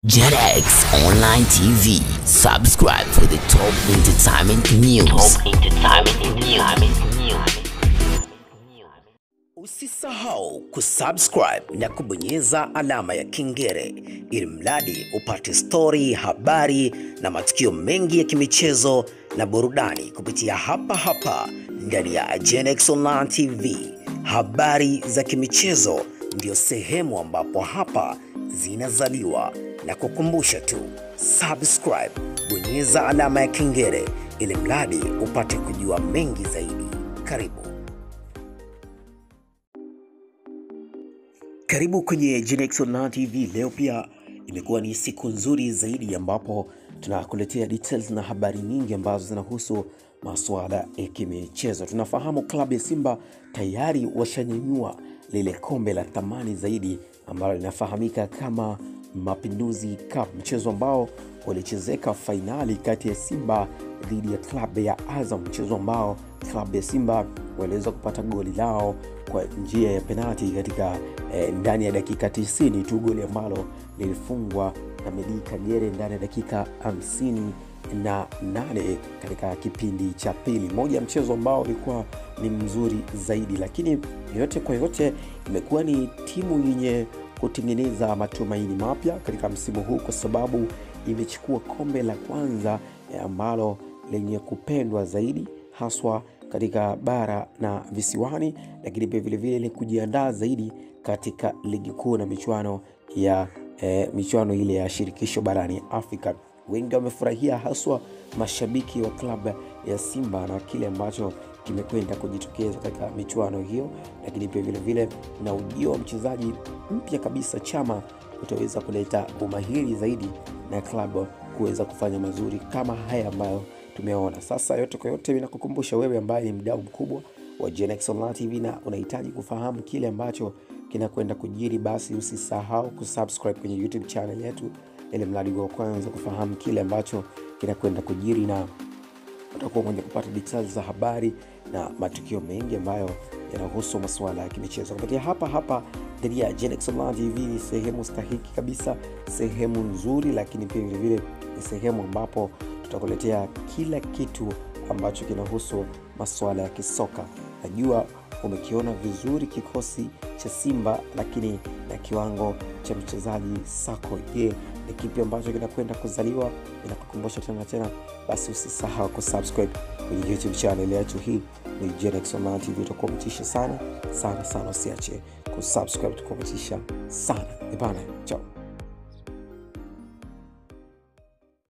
JetX Online TV. Subscribe for the top entertainment news. Usisahau kusubscribe na kubonyeza alama ya kengele ili mradi upate story, habari na matukio mengi ya kimichezo na burudani kupitia hapa ndani ya JetX Online TV. Habari za kimichezo ndio sehemu ambapo hapa zinazaliwa, na kukumbusha tu subscribe, bonyeza alama ya kengele ili mradi upate kujua mengi zaidi. Karibu kwenye JetX Online TV. Leo pia imekuwa ni siku nzuri zaidi ambapo tunakuletea details na habari nyingi ambazo zinahusu masuala ya kimichezo. Tunafahamu klabu ya Simba tayari washanyanyua lile kombe la thamani zaidi ambalo linafahamika kama Mapinduzi Cup, mchezo ambao ulichezeka fainali kati ya Simba dhidi ya klabu ya Azam, mchezo ambao klabu ya Simba waliweza kupata goli lao kwa njia ya penalti katika ndani ya dakika 90 tu, goli ambalo lilifungwa na Medi Kagere ndani ya dakika 58 katika kipindi cha pili. Moja mchezo ambao ulikuwa ni mzuri zaidi, lakini yote kwa yote imekuwa ni timu yenye kutengeneza matumaini mapya katika msimu huu, kwa sababu imechukua kombe la kwanza ambalo lenye kupendwa zaidi haswa katika bara na visiwani, lakini pia vile vile ni kujiandaa zaidi katika ligi kuu na michuano ile ya shirikisho barani Afrika. Wengi wamefurahia, haswa mashabiki wa klabu ya Simba na kile ambacho kimekwenda kujitokeza katika michuano hiyo, lakini pia vile vile na ujio wa mchezaji mpya kabisa Chama utaweza kuleta umahiri zaidi na klabu kuweza kufanya mazuri kama haya ambayo tumeona. Sasa yote kwa yote ninakukumbusha wewe ambaye ni mdau mkubwa wa JetX Online TV na unahitaji kufahamu kile ambacho kinakwenda kujiri, basi usisahau kusubscribe kwenye YouTube channel yetu ili mradi wa kwanza kufahamu kile ambacho kinakwenda kujiri, na utakuwa mwenye kupata details za habari na matukio mengi ambayo yanahusu masuala ya kimichezo kupitia hapa ndani ya JetX Online TV. Ni sehemu stahiki kabisa, sehemu nzuri, lakini pia vile vile ni sehemu ambapo tutakuletea kila kitu ambacho kinahusu masuala ya kisoka. Najua umekiona vizuri kikosi cha Simba, lakini na kiwango cha mchezaji Sako, je, ni kipi ambacho kinakwenda kuzaliwa? Ninakukumbusha tena, basi usisahau kusubscribe kwenye YouTube channel yetu. Hii ni JetX Online TV. Tutakupatisha sana, usiache kusubscribe, tutakupatisha sana. Bye, ciao.